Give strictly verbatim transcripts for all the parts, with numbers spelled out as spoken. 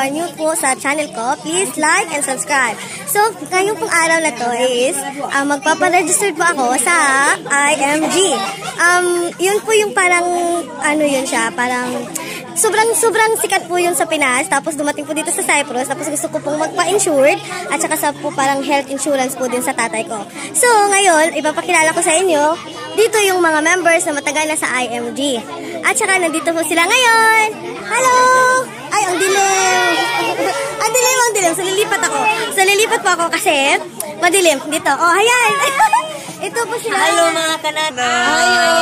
are new po sa channel ko, please like and subscribe. So, ngayong pong araw na to is, uh, magpaparegister po ako sa I M G. Um, yun po yung parang, ano yun siya, parang, sobrang, sobrang sikat po yun sa Pinas. Tapos dumating po dito sa Cyprus. Tapos gusto ko pong magpa-insured. At saka sa po parang health insurance po din sa tatay ko. So, ngayon, ipapakilala ko sa inyo, dito yung mga members na matagal na sa I M G. At saka nandito po sila ngayon. Hello! Ay, ang dilim! Ang dilim, ang dilim. So, lilipat ako. So, lilipat po ako kasi madilim. Dito. Oh, ayan! Ito po sila. Hello, mga Canada! Hello!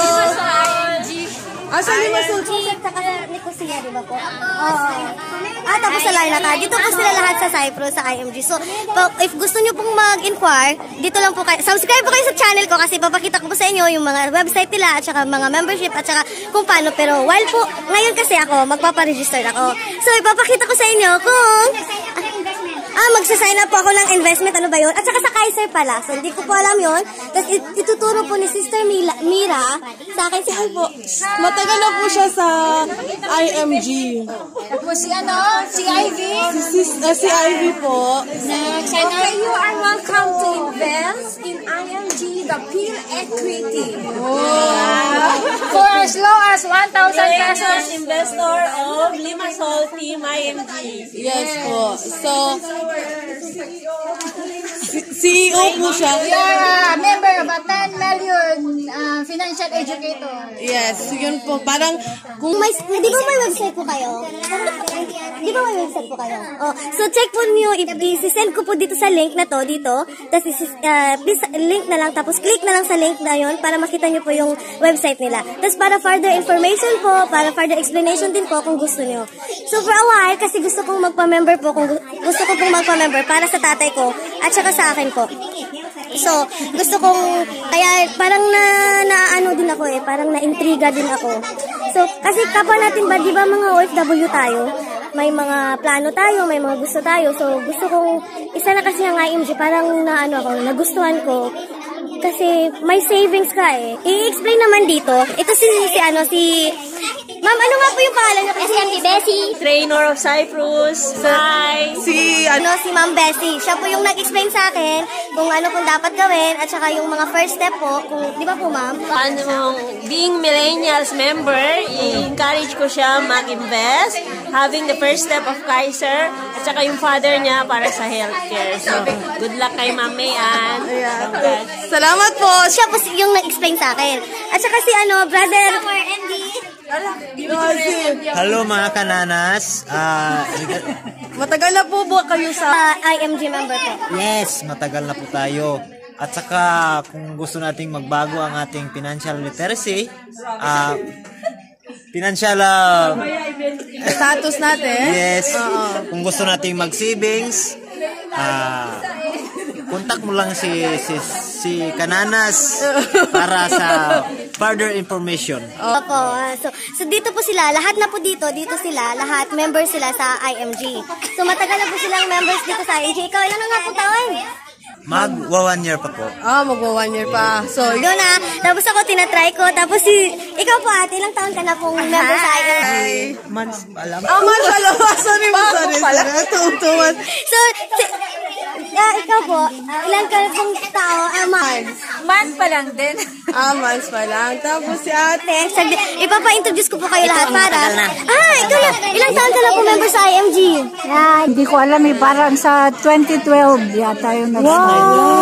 Asa ni Masul? Saka sa Nicosia, di ba po? Oo. Ah, tapos sa Larnaca. Dito po sila lahat sa Cyprus, sa I M G. So, if gusto nyo pong mag-inquire, dito lang po kayo. Subscribe po kayo sa channel ko kasi papakita ko po sa inyo yung mga website nila at saka mga membership at saka kung paano. Pero while po, ngayon kasi ako, magpaparegister ako. So, ipapakita ko sa inyo kung... Ah, magsasign up po ako ng investment. Ano ba yun? At saka sa Kaiser pala. So, hindi ko po alam yun. Tapos, ituturo po ni Sister Mila, Mira sa akin. Si po. Matagal na po siya sa I M G. Tapos si ano? Si Ivy? Si, uh, si Ivy po. Next. Okay, you are welcome to invest in I M G, the Peel Equity. Oh. For as low as one thousand pesos. Investor of Limassol Team I M G. Yes po. So, C E O po siya. You are a member of a ten million uh, financial educator. Yes, yun po. Parang, kung may, di ba may website po kayo? Di ba may website po kayo? Oh, so check po niyo, i-send ko po dito sa link na to, dito. Tapos, uh, please, link na lang, tapos click na lang sa link na yun para makita niyo po yung website nila. Tapos para further information po, para further explanation din po kung gusto niyo. So for a while, kasi gusto kong magpa-member po, kung gusto ko pong magpa-member para sa tatay ko at saka sa akin po. So, gusto kong, kaya parang na, na ano din ako eh, parang na-intriga din ako. So, kasi kapwa natin ba, di ba mga O F W tayo, may mga plano tayo, may mga gusto tayo. So, gusto kong, isa na kasi ang I M G, parang na ano ako, nagustuhan ko. Kasi may savings ka eh. I-explain naman dito, ito si, si ano, si, ma'am, ano nga po yung pangalan niyo? S M D Bessie. Trainer of Cyprus. Hi. si, Ano, si Ma'am Bessie. Siya po yung nag-explain sa akin kung ano pong dapat gawin at saka yung mga first step po. Kung, di ba po, ma'am? Paano, being millennials member, i-encourage ko siya mag-invest, having the first step of Kaiser, at saka yung father niya para sa healthcare. So, good luck kay Ma'am Mayan. Ayan. Salamat po. Siya po yung nag-explain sa akin. At saka si ano, brother... Hello mga kananas. Uh, Matagal na po ba kayo sa... Uh, I M G member po. yes, matagal na po tayo. At saka kung gusto nating magbago ang ating financial literacy, uh, financial uh, status natin? yes, kung gusto nating mag-savings, uh, contact mo lang si si si Kananas para sa further information. Opo. Uh, so, so dito po sila, lahat na po dito, dito sila, lahat members sila sa I M G. So matagal na po silang members dito sa I M G. Ikaw, ilan na nga po taon? Magwa one year pa po. Ah, magwa one year pa. So, Doon na, tapos ako tinatry ko, tapos si, ikaw po ate, ilang taon ka na pong member sa I M G? Ay, months pa lang. ah, man, dalawa. Sorry, sorry. Sorry, tutuwan. So, si, uh, ikaw po, ilang ka pong tao, ah, ma'am? Month pa lang din. Ah, months pa lang. Tapos si ate. Saglit, ipapa-introduce ko po kayo lahat para... Ah, ikaw na, ilang taon ka na po member sa I M G? Ah, hindi ko alam eh, parang sa twenty twelve yata yung nag Wow!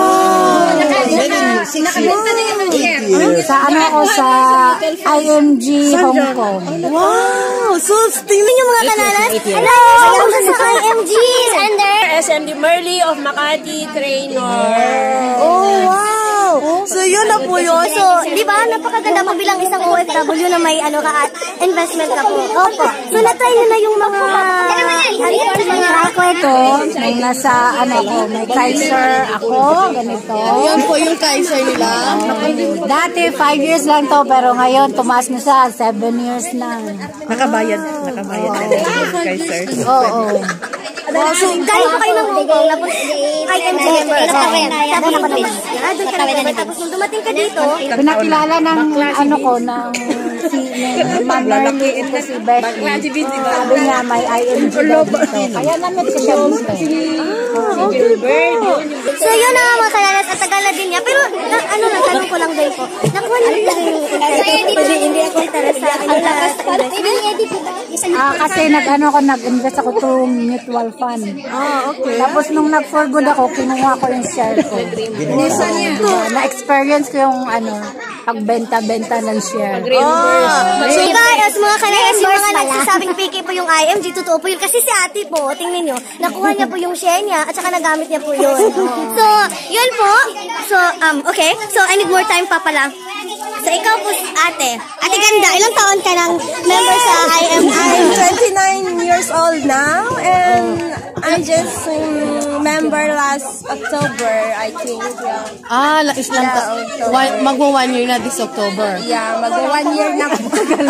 Sa ano ako sa I M G Hong Kong. Wow! So, tingnan niyo mga kananas. Hello! Welcome sa I M G! Under... S M D Merly of Makati Trainer. Oh, wow! So, yun na po yun. So, di ba, napakaganda mo bilang isang O F W na may ano ka at investment ka po. Opo. So, na-try nyo na yung mga... Mga ako ito, may nasa ano ko, may Kaiser ako, ganito. Yan po yung Kaiser nila. Dati five years lang to, pero ngayon tumaas na sa seven years na. Nakabayad. Nakabayad ka na yung Kaiser. Oo. Galing po kayo ng Hong Kong, tapos I M G member. Tapos ako din. Ah, doon ka na. Tapos nung dumating ka dito, Pinakilala ng ano ko, ng si Ma'am Merly, ito si Becky. Sabi niya may I M G daw dito. Kaya namin ko siya dito. so yun na nga mga kalalas, at tagal na din niya. Pero na, ano lang, tanong ko lang din po. Nakuha niyo ba yung interest? Hindi ako interest sa akin. Ah, kasi nag-ano ko, nag-invest ako to mutual fund. Ah, okay. Tapos nung nag-for good ako, kinuha ko yung share ko. Uh, na-experience ko yung ano, pagbenta-benta ng share. Oh. So guys, mga kalalas, yung mga nagsasabing fake po yung I M G, totoo po yun. Kasi si ate po, tingnan nyo, nakuha niya po yung share niya at saka nagamit niya po yun. So, yun po. So, um, okay. So, I need more time pa pala. So, ikaw po, ate. Ate ganda, ilang taon ka ng member sa I M G? I'm twenty-nine years old now, and I just um, member last October, I think. Yeah, Ah, is lang ta. One, magwa one year na this October. yeah mag one year na po.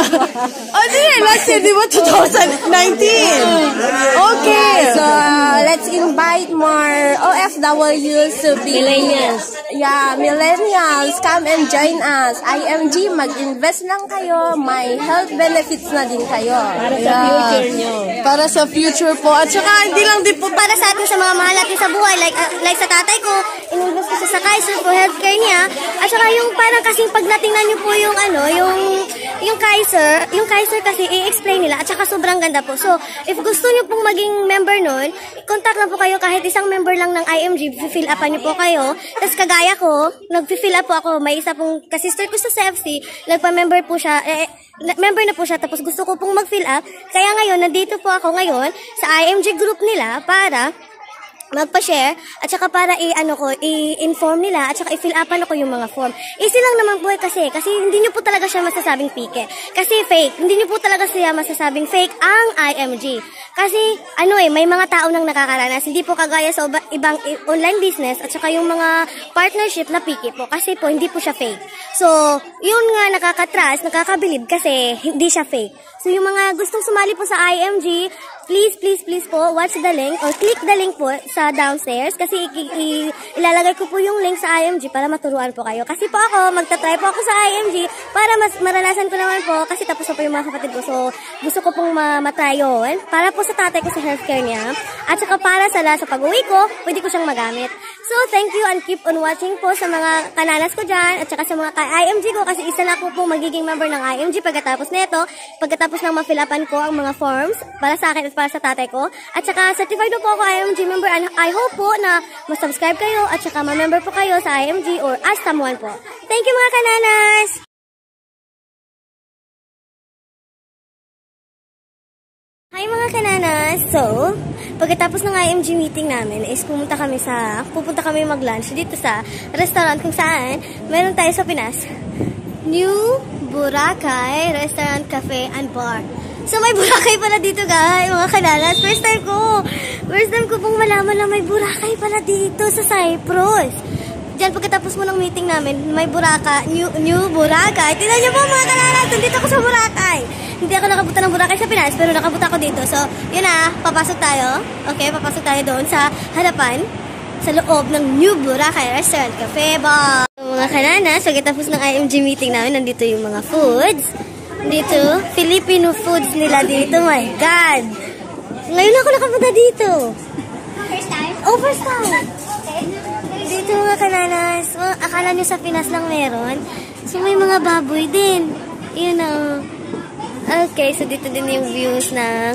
Oh, di na. Last year, di ba? twenty nineteen. Okay. So, uh, let's invite more O F Ws to be... Millennials. Yeah, millennials. Come and join us. I M G, mag-invest lang kayo. May health benefits na din kayo. Para sa future nyo. Para sa future po. At saka, hindi lang din po Para sa atin, sa mga mahal natin sa buhay, like uh, like sa tatay ko, ininvest ko siya sa Kaiser for healthcare niya. At saka yung parang kasing pag natingnan niyo po yung ano, yung yung Kaiser, yung Kaiser kasi i-explain nila at saka sobrang ganda po. So, if gusto niyo pong maging member nun, contact lang po kayo kahit isang member lang ng I M G, fill upan niyo po kayo. Tapos kagaya ko, nag-fill up po ako, may isa pong kasister ko sa C F C, nagpa-member po siya, eh, member na po siya, tapos gusto ko pong mag-fill up. Kaya ngayon, nandito po ako ngayon sa I M G group nila para magpa-share at saka para i-ano ko, i-inform nila at saka i-fill upan ako yung mga form. Easy lang naman po eh kasi, kasi hindi niyo po talaga siya masasabing fake. Kasi fake, hindi niyo po talaga siya masasabing fake ang I M G. Kasi ano eh, may mga tao nang nakakaranas, hindi po kagaya sa ibang online business at saka yung mga partnership na piki po kasi po hindi po siya fake. So, yun nga nakaka-trust, nakakabilib kasi hindi siya fake. So, yung mga gustong sumali po sa I M G, please, please, please po, watch the link or click the link po sa downstairs kasi i- i- ilalagay ko po yung link sa I M G para maturuan po kayo. Kasi po ako, magta-try po ako sa I M G para mas maranasan ko naman po kasi tapos na po yung mga kapatid ko. So, gusto ko pong ma- matry yun para po sa tatay ko sa healthcare niya at saka para sa, sa pag-uwi ko, pwede ko siyang magamit. So, thank you and keep on watching po sa mga kananas ko dyan at saka sa mga I M G ko kasi isa na po po magiging member ng I M G pagkatapos nito, pagkatapos nang ma-fill-upan ko ang mga forms para sa akin at para sa tatay ko. At saka certified po ako I M G member and I hope po na ma-subscribe kayo at saka ma-member po kayo sa I M G or as someone po. Thank you mga kananas! Hi mga kananas! So, pagkatapos ng I M G meeting namin is pumunta kami sa, pupunta kami mag-lunch dito sa restaurant kung saan meron tayo sa Pinas. New Boracay Restaurant, Cafe and Bar. So, may Boracay pala dito guys, mga kananas. First time ko, first time ko pong malaman na may Boracay pala dito sa Cyprus. Diyan pagkatapos mo ng meeting namin, may Boracay, New, New Boracay. Tingnan niyo po mga kananas, nandito ako sa Boracay. Hindi ako nakapunta ng Boracay sa Pinas, pero nakapunta ako dito. So, yun na, papasok tayo. Okay, papasok tayo doon sa harapan, sa loob ng New Boracay Restaurant, Cafe, Bar. So, mga kananas, pagkatapos ng I M G meeting namin, nandito yung mga foods. Dito, Filipino foods nila dito. My God! Ngayon ako nakapunta dito. First time? Oh, first time! Dito mga kananas, akala nyo sa Pinas lang meron. So, may mga baboy din. Yun know. Okay, so dito din yung views ng...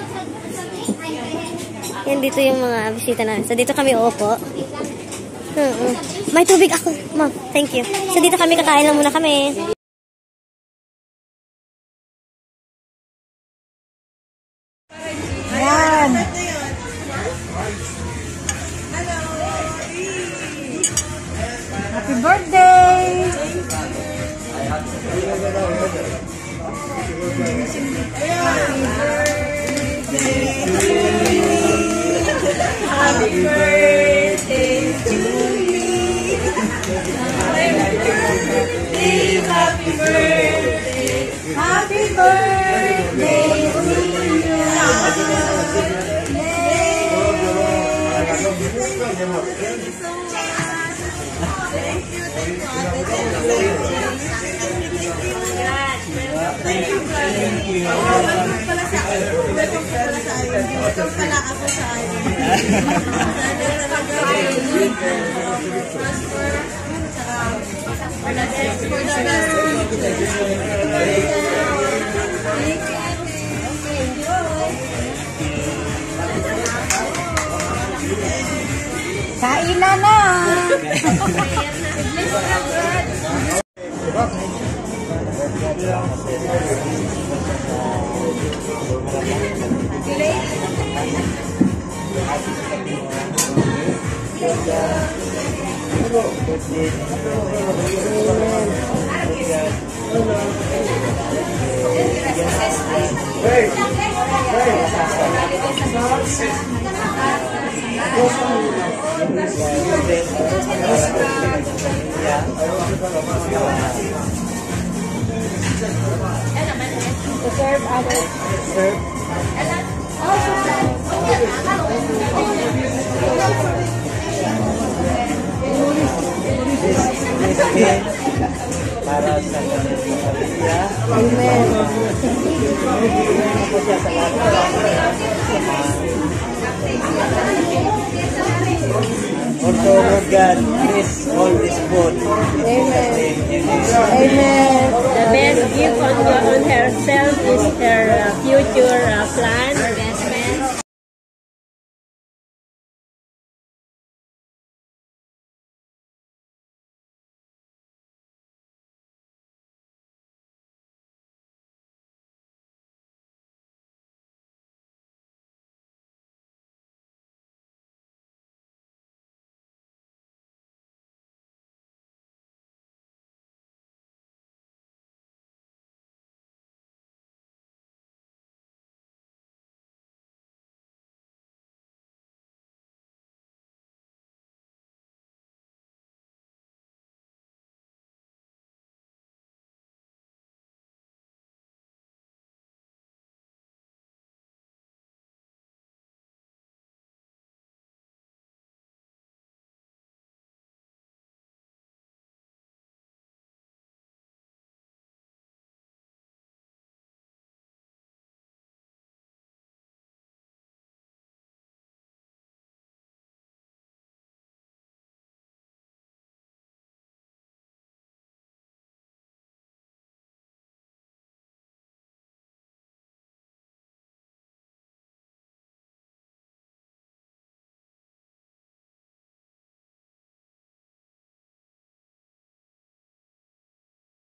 Yan, dito yung mga bisita namin. So, dito kami uupo. Uh-uh. May tubig ako. Ma'am, thank you. So, dito kami, kakain lang muna kami. Yan. Happy birthday! Happy birthday to me. Happy birthday, happy birthday, happy birthday to you. Kain na na! To serve other serve. Para sa pamilya. Amen. Also, Lord God, please hold this food. Amen. Amen. The best gift on, on herself is her uh, future uh, plan